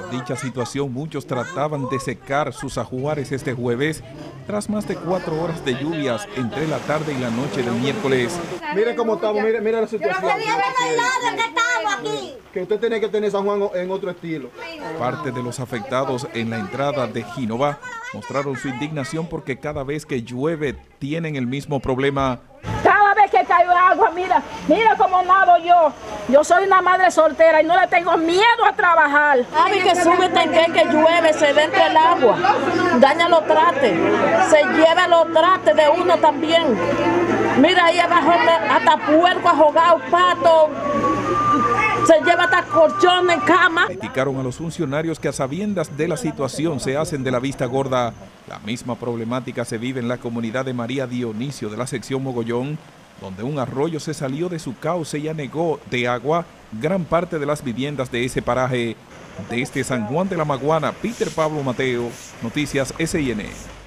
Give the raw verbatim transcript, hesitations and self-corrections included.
Por dicha situación, muchos trataban de secar sus ajuares este jueves, tras más de cuatro horas de lluvias entre la tarde y la noche del miércoles. Mire cómo estamos, mire, mire la situación. Pero que que estamos aquí. Que usted tiene que tener San Juan en otro estilo. Parte de los afectados en la entrada de Génova mostraron su indignación porque cada vez que llueve tienen el mismo problema. Cada vez que cae agua, mira, mira cómo nado yo. Yo soy una madre soltera y no le tengo miedo a trabajar. Sabe que sube tenque, que llueve, se entra el agua, daña los trastes, se lleva los trastes de uno también. Mira ahí abajo hasta puerco ahogado, pato, se lleva hasta colchón en cama. Criticaron a los funcionarios que a sabiendas de la situación se hacen de la vista gorda. La misma problemática se vive en la comunidad de María Dionisio de la sección Mogollón, donde un arroyo se salió de su cauce y anegó de agua gran parte de las viviendas de ese paraje. Desde San Juan de la Maguana, Peter Pablo Mateo, Noticias S I N.